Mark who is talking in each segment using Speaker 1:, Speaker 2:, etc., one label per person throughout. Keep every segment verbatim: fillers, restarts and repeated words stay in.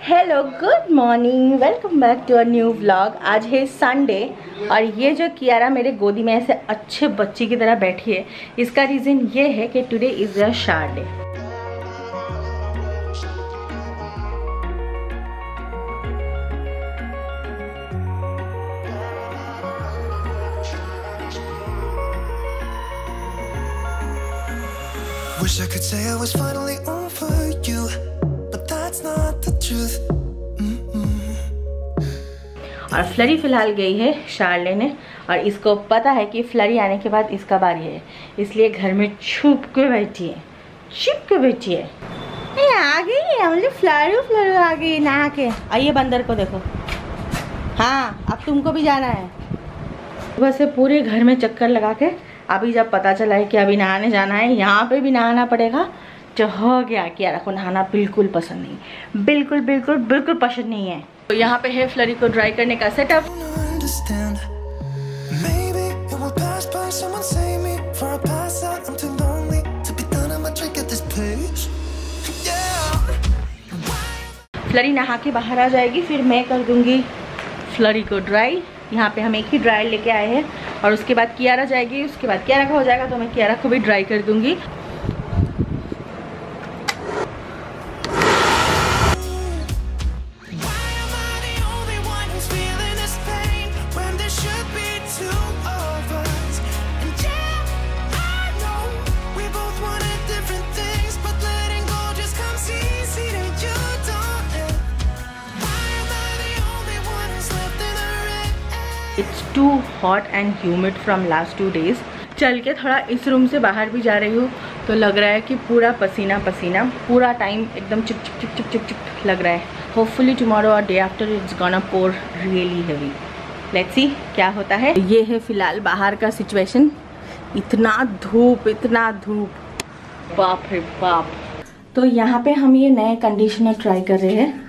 Speaker 1: Hello good morning, welcome back to a new vlog. आज है Sunday और ये जो कियारा मेरे गोदी में ऐसे अच्छे बच्ची की तरह बैठी है, इसका रीज़न ये है कि today is a shower day.
Speaker 2: Wish I could say I was finally over you, but that's not the truth. Mm-mm.
Speaker 1: और फ्लरी फिलहाल गई है शार लेने और इसको पता है कि फ्लरी आने के बाद इसका बारी है, इसलिए घर में छुप के बैठी है, छिप के बैठी है। ये आ गई है, मतलब फ्लरू फ्लरू आ गई नहा के। आइए बंदर को देखो। हाँ, अब तुमको भी जाना है। सुबह से पूरे घर में चक्कर लगा के अभी जब पता चला है कि अभी नहाने जाना है, यहाँ पे भी नहाना पड़ेगा, तो हो गया कि यार को नहाना बिल्कुल पसंद नहीं, बिल्कुल बिल्कुल बिल्कुल पसंद नहीं है। तो यहाँ पे है फ्लरी को ड्राई करने का सेटअप। फ्लरी नहा के बाहर आ जाएगी, फिर मैं कर दूंगी फ्लरी को ड्राई। यहाँ पे हम एक ही ड्रायर लेके आए हैं और उसके बाद कियारा जाएगी, उसके बाद कियारा का हो जाएगा तो मैं कियारा को भी ड्राई कर दूंगी। It's too hot and humid from last two days. चल के थोड़ा इस रूम से बाहर भी जा रही हूँ तो लग रहा है कि पूरा पसीना पसीना, पूरा टाइम एकदम चिप चिप चिप चिप चिप चिप लग रहा है। होपफुली टुमारो और day after it's gonna pour really heavy. Let's see क्या होता है। ये है फिलहाल बाहर का सिचुएशन। इतना धूप, इतना धूप, बाप रे बाप। तो यहाँ पे हम ये नए कंडीशनर ट्राई कर रहे हैं।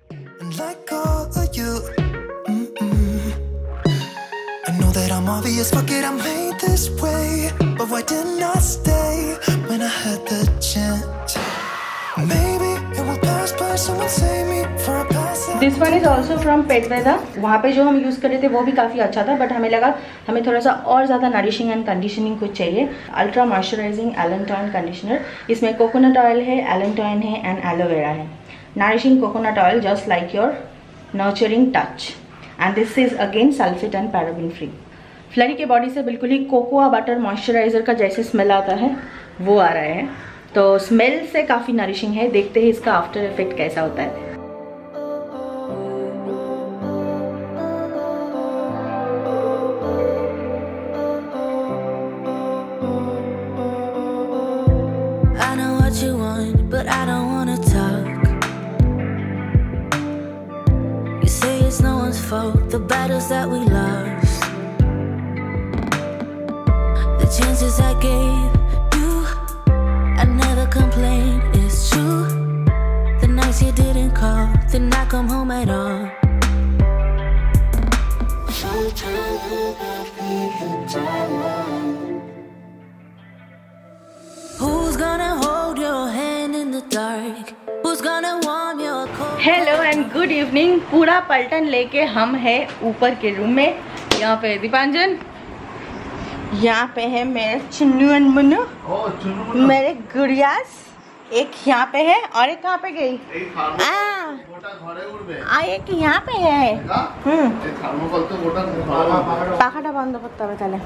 Speaker 2: That I'm obvious, fuck it, I'm made this way. But why didn't I stay when I had the chance? Maybe it will pass by, someone save me for a pass.
Speaker 1: This one is also from Pet Weather. वहाँ पे जो हम use कर रहे थे वो भी काफ़ी अच्छा था, बट हमें लगा हमें थोड़ा सा और ज़्यादा नरिशिंग एंड कंडीशनिंग कुछ चाहिए। Ultra moisturising allantoin conditioner. इसमें कोकोनट ऑयल है, एलेंटॉइन है एंड एलोवेरा है। Nourishing coconut oil just like your nurturing touch, and this is again sulphate and paraben free. Flurry के बॉडी से बिल्कुल ही कोकोआ बटर मॉइस्चराइज़र का जैसे स्मेल आता है वो आ रहा है, तो स्मेल से काफ़ी नरिशिंग है। देखते हैं इसका आफ्टर इफेक्ट कैसा होता है।
Speaker 2: Chances I gave you, I never complained, it's true. The nights you didn't call, did not come home at all. Who's gonna hold your hand in the dark? Who's gonna warm your cold?
Speaker 1: Hello and good evening. पूरा पलटन लेके हम है ऊपर के room में। यहाँ पे दीपांजन, यहाँ पे है मेरे चुन्नू एंड मुन्नू, मेरे गुड़ियास। एक यहाँ पे है और एक कहाँ पे गई? आ, एक यहाँ पे है। हम्म, पाखाटा बंद करते হবে তাহলে।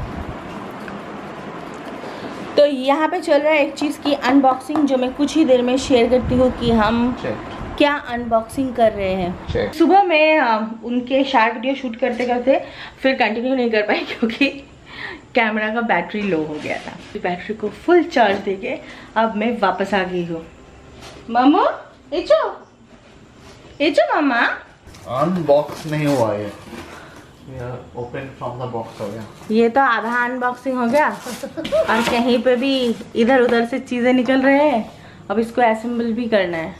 Speaker 1: तो यहाँ पे चल रहा है एक चीज़ की अनबॉक्सिंग, जो मैं कुछ ही देर में शेयर करती हूँ कि हम क्या अनबॉक्सिंग कर रहे हैं। सुबह मैं उनके शार्ट वीडियो शूट करते करते फिर कंटिन्यू नहीं कर पाई क्योंकि कैमरा का बैटरी लो हो गया था। बैटरी को फुल चार्ज देके अब मैं वापस आ गई हूँ। मामू एचो एचो मामा,
Speaker 3: अनबॉक्स नहीं हुआ ये, ओपन फ्रॉम द बॉक्स हो गया।
Speaker 1: ये तो आधा अनबॉक्सिंग हो गया और कहीं पे भी इधर उधर से चीज़ें निकल रहे हैं। अब इसको असेंबल भी करना है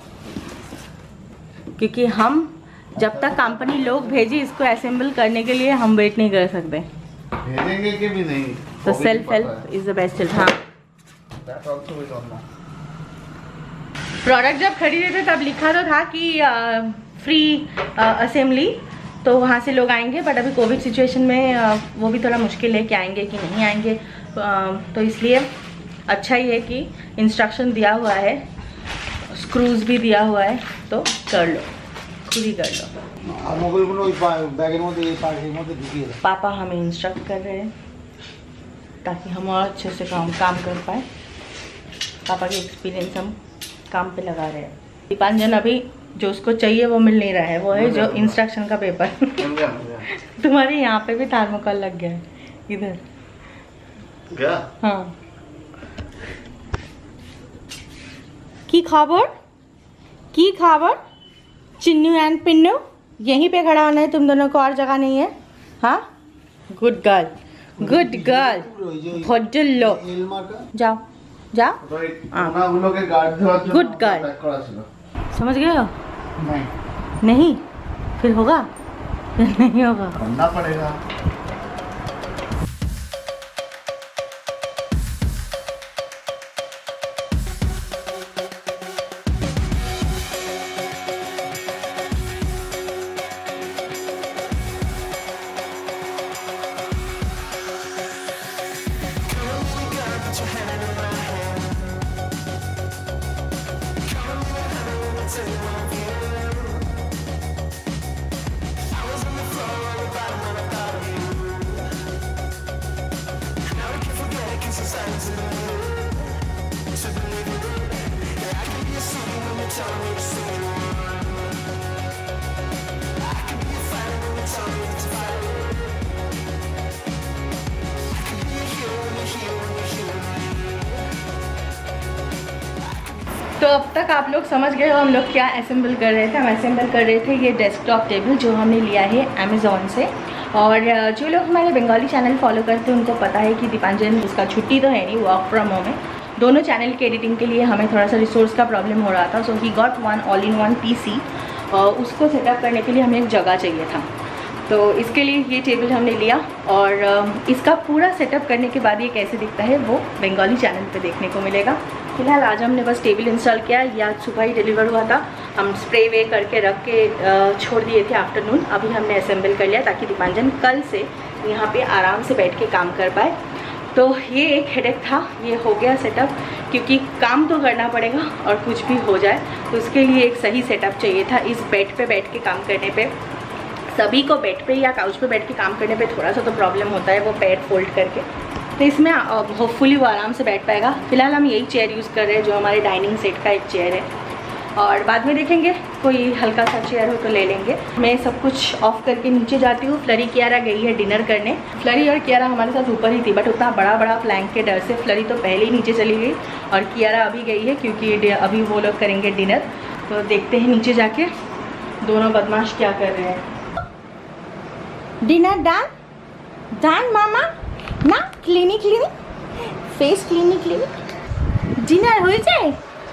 Speaker 1: क्योंकि हम जब तक कंपनी लोग भेजी इसको असेंबल करने के लिए हम वेट नहीं कर सकते।
Speaker 3: भेजेंगे कि भी नहीं,
Speaker 1: तो self help is the best help. हाँ,
Speaker 3: that also we don't know.
Speaker 1: Product जब खरीदे थे तब लिखा तो था कि फ्री असेंबली, तो वहाँ से लोग आएंगे, बट अभी कोविड सिचुएशन में आ, वो भी थोड़ा मुश्किल है कि आएंगे कि नहीं आएंगे। आ, तो इसलिए अच्छा ही है कि इंस्ट्रक्शन दिया हुआ है, स्क्रूज भी दिया हुआ है, तो कर लो, खुद ही कर लो। पापा हमें इंस्ट्रक्ट कर रहे हैं ताकि हम और अच्छे से काम काम कर पाए। पापा के एक्सपीरियंस हम काम पे लगा रहे हैं। दीपांजन अभी जो उसको चाहिए वो मिल नहीं रहा है, वो है जो इंस्ट्रक्शन का पेपर। तुम्हारे यहाँ पे भी थर्मोकोल लग गया है इधर
Speaker 3: क्या?
Speaker 1: हाँ। की खबर की खबर चिन्नू एंड पिन्नू, यहीं पे खड़ा होना है तुम दोनों को, और जगह नहीं है। हाँ, गुड गर्ल, गुड गर्ल, भड्डलो, जाओ जाओ। गुड गर्ल, समझ गए हो?
Speaker 3: नहीं
Speaker 1: नहीं, फिर होगा फिर नहीं होगा,
Speaker 3: करना पड़ेगा।
Speaker 1: तो अब तक आप लोग समझ गए हो हम लोग क्या असेंबल कर रहे थे। हम असेंबल कर रहे थे ये डेस्कटॉप टेबल जो हमने लिया है अमेज़ॉन से। और जो लोग हमारे बंगाली चैनल फॉलो करते हैं उनको पता है कि दीपांजन, उसका छुट्टी तो है नहीं, वर्क फ्रॉम होम है। दोनों चैनल के एडिटिंग के लिए हमें थोड़ा सा रिसोर्स का प्रॉब्लम हो रहा था, so he got one all in one PC. उसको सेटअप करने के लिए हमें एक जगह चाहिए था, तो इसके लिए ये टेबल हमने लिया। और इसका पूरा सेटअप करने के बाद ये कैसे दिखता है वो बंगाली चैनल पे देखने को मिलेगा। फिलहाल आज हमने बस टेबल इंस्टॉल किया, ये आज सुबह ही डिलीवर हुआ था। हम स्प्रे वे करके रख के छोड़ दिए थे आफ्टरनून, अभी हमने असेंबल कर लिया ताकि दीपांजन कल से यहाँ पे आराम से बैठ के काम कर पाए। तो ये एक हेडेक था, ये हो गया सेटअप, क्योंकि काम तो करना पड़ेगा और कुछ भी हो जाए तो उसके लिए एक सही सेटअप चाहिए था। इस बेड पे बैठ के काम करने पे, सभी को बेड पे या काउच पे बैठ के काम करने पे थोड़ा सा तो प्रॉब्लम होता है, वो पैर फोल्ड करके। तो इसमें होपफुली वो आराम से बैठ पाएगा। फिलहाल हम यही चेयर यूज़ कर रहे हैं जो हमारे डाइनिंग सेट का एक चेयर है, और बाद में देखेंगे कोई हल्का सा चेयर हो तो ले लेंगे। मैं सब कुछ ऑफ करके नीचे जाती हूँ। फ्लरी कियारा गई है डिनर करने। फ्लरी और कियारा हमारे साथ ऊपर ही थी, बट उतना बड़ा बड़ा प्लैंक के डर से फ्लरी तो पहले ही नीचे चली गई और कियारा अभी गई है क्योंकि अभी वो लोग करेंगे डिनर। तो देखते हैं नीचे जाके दोनों बदमाश क्या कर रहे हैं। डिनर डन डन मामा ना, clinic clinic face clinic clinic dinner हो जाए।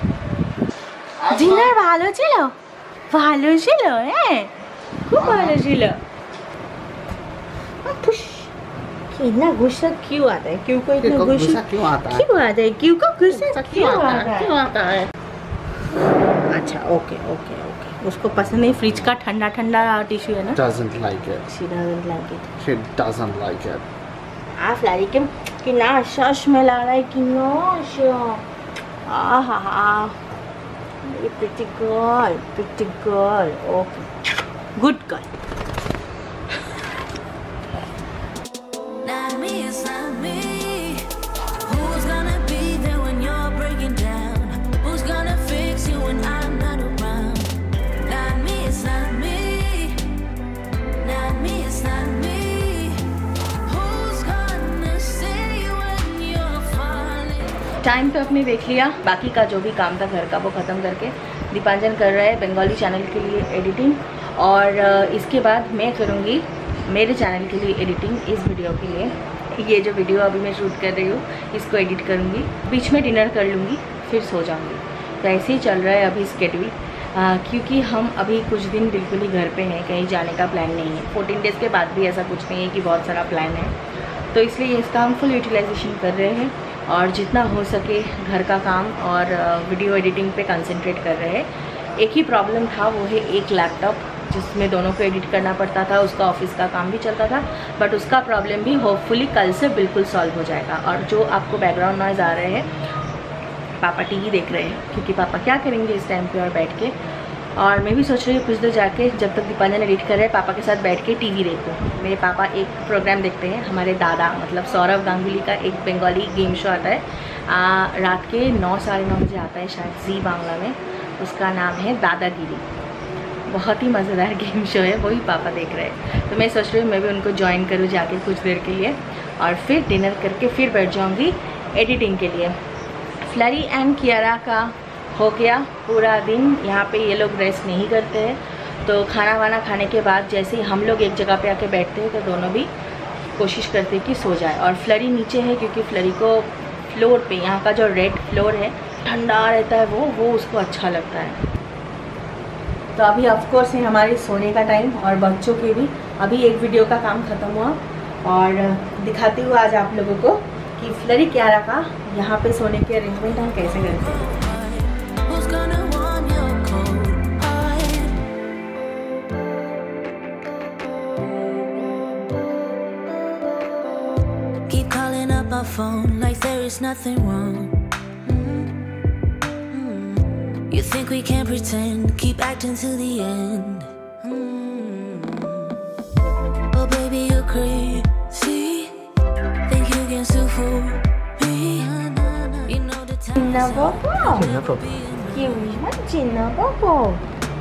Speaker 1: ডিনার ভালো ছিল, ভালো ছিল, হ্যাঁ খুব ভালো ছিল। इतना गुस्सा क्यों आता है? क्यों को इतना गुस्सा क्यों आता है? क्यों आता है? क्यों को गुस्सा क्यों आता है? क्यों आता है? अच्छा ओके ओके ओके, उसको पसंद नहीं फ्रिज का ठंडा ठंडा टिश्यू है ना।
Speaker 3: Doesn't like it.
Speaker 1: She doesn't like it.
Speaker 3: She doesn't like it.
Speaker 1: आप लारी के कि ना शश में ला रहा है कि नोश। आहा हा, pretty girl, pretty girl. Okay, good girl.
Speaker 2: Not me, it's not me. Who's gonna be there when you're breaking down? Who's gonna fix you when I'm not around? Not me, it's not me. Not me, it's not me. Who's gonna stay when you're falling?
Speaker 1: Time तो अपने देख लिया, बाकी का जो भी काम था घर का वो ख़त्म करके दीपांजन कर रहा है बंगाली चैनल के लिए एडिटिंग, और इसके बाद मैं करूँगी मेरे चैनल के लिए एडिटिंग। इस वीडियो के लिए ये जो वीडियो अभी मैं शूट कर रही हूँ इसको एडिट करूँगी, बीच में डिनर कर लूँगी, फिर सो जाऊँगी। तो ऐसे ही चल रहा है अभी स्केड्यूल, क्योंकि हम अभी कुछ दिन बिल्कुल ही घर पे हैं, कहीं जाने का प्लान नहीं है। फोर्टीन डेज़ के बाद भी ऐसा कुछ नहीं है कि बहुत सारा प्लान है, तो इसलिए इसका हम फुल यूटिलाइजेशन कर रहे हैं। और जितना हो सके घर का काम और वीडियो एडिटिंग पे कंसंट्रेट कर रहे हैं। एक ही प्रॉब्लम था, वो है एक लैपटॉप जिसमें दोनों को एडिट करना पड़ता था, उसका ऑफिस का काम भी चलता था, बट उसका प्रॉब्लम भी होपफुली कल से बिल्कुल सॉल्व हो जाएगा। और जो आपको बैकग्राउंड नॉइज़ आ रहे हैं, पापा टीवी देख रहे हैं, क्योंकि पापा क्या करेंगे इस टाइम पे और बैठ के। और मैं भी सोच रही हूँ कुछ देर जाके, जब तक दीपांजन एडिट कर रहे हैं, पापा के साथ बैठ के टीवी देखूँ। मेरे पापा एक प्रोग्राम देखते हैं, हमारे दादा मतलब सौरभ गांगुली का एक बंगाली गेम शो आता है, आ, रात के नौ साढ़े नौ बजे आता है शायद, जी बांग्ला में। उसका नाम है दादागिरी। बहुत ही मज़ेदार गेम शो है, वही पापा देख रहे हैं। तो मैं सोच रही हूँ मैं भी उनको ज्वाइन करूँ जाके कुछ देर के लिए, और फिर डिनर करके फिर बैठ जाऊँगी एडिटिंग के लिए। फ्लरी एंड कियारा का हो गया पूरा दिन। यहाँ पे ये लोग रेस्ट नहीं करते हैं, तो खाना वाना खाने के बाद जैसे ही हम लोग एक जगह पे आके बैठते हैं तो दोनों भी कोशिश करते हैं कि सो जाए। और फ्लरी नीचे है, क्योंकि फ्लरी को फ्लोर पे, यहाँ का जो रेड फ्लोर है ठंडा रहता है, वो वो उसको अच्छा लगता है। तो अभी ऑफकोर्स है हमारे सोने का टाइम, और बच्चों के भी। अभी एक वीडियो का काम ख़त्म हुआ, और दिखाती हूँ आज आप लोगों को कि फ्लरी कियारा का यहाँ पे सोने के अरेंजमेंट हम कैसे करते हैं।
Speaker 2: My phone like there is nothing wrong. Mm-hmm. You think we can pretend, keep acting till the end. Mm-hmm. Oh baby, you're crazy. Think you can still fool me? You know the time.
Speaker 1: No problem.
Speaker 3: No problem.
Speaker 1: You want no problem.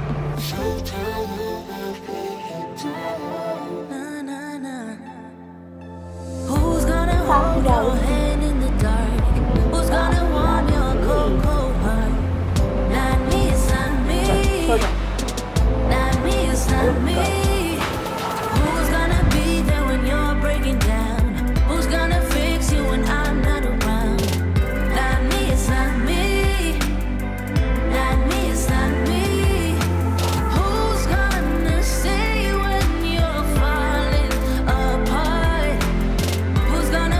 Speaker 2: Your hand in the dark. Who's gonna warm your cold, cold heart? Not me, it's not me. Not me, it's not me. Who's gonna be there when you're breaking down? Who's gonna fix you when I'm not around? Not me, it's not me. Not me, it's not me. Who's gonna stay when you're falling apart? Who's gonna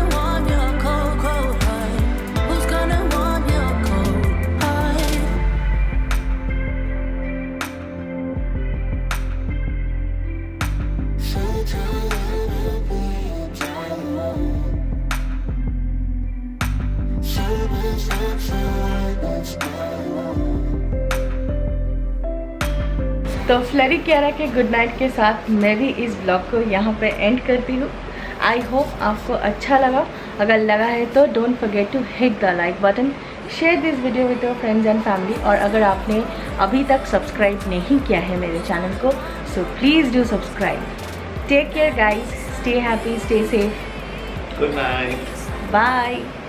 Speaker 1: तो Flurry Kiara के good night के साथ मैं भी इस blog को यहाँ पे एंड करती हूँ। आई होप आपको अच्छा लगा। अगर लगा है तो don't forget to hit the like button, share this video with your friends and family. और अगर आपने अभी तक सब्सक्राइब नहीं किया है मेरे चैनल को, so please do subscribe. Take care guys, stay happy, stay safe,
Speaker 3: Good night.
Speaker 1: Bye.